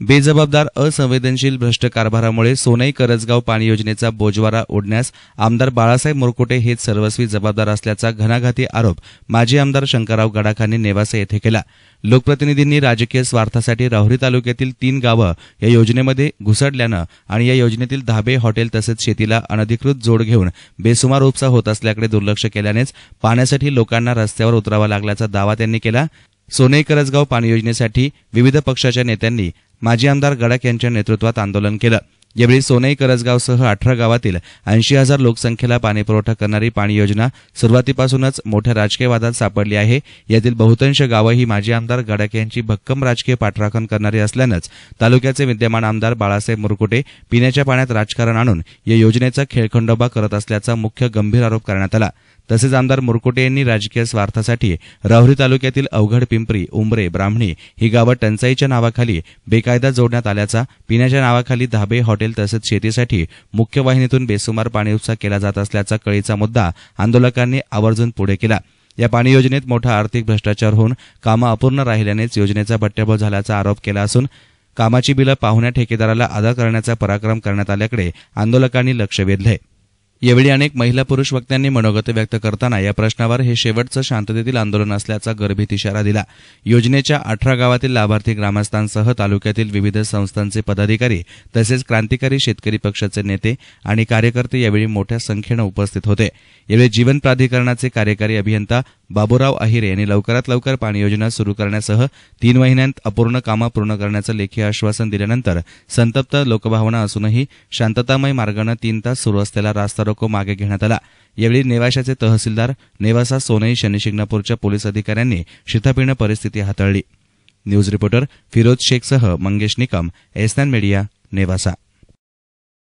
बेजबाबदार असंवेदनशील भ्रष्ट कारभारामुळे सोनई करजगाव पाणी योजनेचा बोजवारा ओढण्यास आमदार बाळासाहेब मुरकुटे हेच सर्वस्वी जबाबदार असल्याचा घणाघाती आरोप माजी आमदार शंकरराव गडाखांनी नेवासा येथे केला। लोकप्रतिनिधींनी राजकीय स्वार्थासाठी राहुरी तालुक्यातील 3 गावं या योजनेमध्ये घुसडल्यानं आणि या योजनेतील धाबे, हॉटेल तसेच शेतीला अनधिकृत जोड घेऊन बेसुमार उपसा होत असल्याकडे दुर्लक्ष केल्यानेच पाण्यासाठी लोकांना रस्त्यावर उतरावा लागल्याचा दावा त्यांनी केला। सोनई करजगाव पाणी योजनेसाठी विविध पक्षाच्या नेत्यांनी माजी आमदार गडाख यांच्या नेतृत्वात आंदोलन केलं। यावेळी सोनई करजगावसह 18 गावातील 80,000 लोकसंख्येला पाणीपुरवठा करणारी पाणी योजना सुरुवातीपासूनच मोठ्या राजकीय वादात सापडली आहे। यातील बहुतांश गावं ही माजी आमदार गडाख यांची भक्कम राजकीय पाठराखण करणारी असल्यानंच तालुक्याचे विद्यमान आमदार बाळासाहेब मुरकुटे पिण्याच्या पाण्यात राजकारण आणून या योजनेचा खेळखंडोबा करत असल्याचा मुख्य गंभीर आरोप करण्यात आला। तसेच आमदार मुरकुटे यांनी राजकीय स्वार्थासाठी राहुरी तालुक्यातील अवघड, पिंपरी, उंबरे, ब्राह्मणी ही गावं टंचाईच्या नावाखाली बेकायदा जोडण्यात आल्याचा, पिण्याच्या नावाखाली धाबे, हॉटेल तसेच शेतीसाठी मुख्य वाहिनीतून बेसुमार पाणी उपसा केला जात असल्याचा कळीचा मुद्दा आंदोलकांनी आवर्जून पुढे केला। या पाणी योजनेत मोठा आर्थिक भ्रष्टाचार होऊन कामं अपूर्ण राहिल्यानेच योजनेचा बट्ट्याबोळ झाल्याचा आरोप केला असून कामाची बिलं पाहुण्या ठेकेदाराला अदा करण्याचा पराक्रम करण्यात आल्याकडे आंदोलकांनी लक्ष वेधलंय। यावेळी अनेक महिला पुरुष वक्त्यांनी मनोगत व्यक्त करताना या प्रश्नावर हे शेवटचं शांततेतील आंदोलन असल्याचा गर्भित इशारा दिला। योजनेच्या 18 गावातील लाभार्थी ग्रामस्थांसह तालुक्यातील विविध संस्थांचे पदाधिकारी तसेच क्रांतिकारी शेतकरी पक्षाचे नेते आणि कार्यकर्ते यावेळी मोठ्या संख्येनं उपस्थित होते। यावेळी जीवन प्राधिकरणाचे कार्यकारी अभियंता बाबूराव अहिरे यांनी लवकरात लवकर पाणी योजना सुरू करण्यासह 3 महिन्यांत अपूर्ण कामं पूर्ण करण्याचं लेखी आश्वासन दिल्यानंतर संतप्त लोकभावना असूनही शांततामय मार्गाने 3 तास सुरू असलेला रास्ता रोको मागे घेण्यात आला। यावेळी नेवाशाचे तहसीलदार, नेवासा, सोनई, शनी-शिंगणापूरच्या पोलीस अधिकाऱ्यांनी शिताफीनं परिस्थिती हाताळली। न्यूज रिपोर्टर फिरोज शेखसह मंगेश निकम, एसएन मीडिया, नेवासा।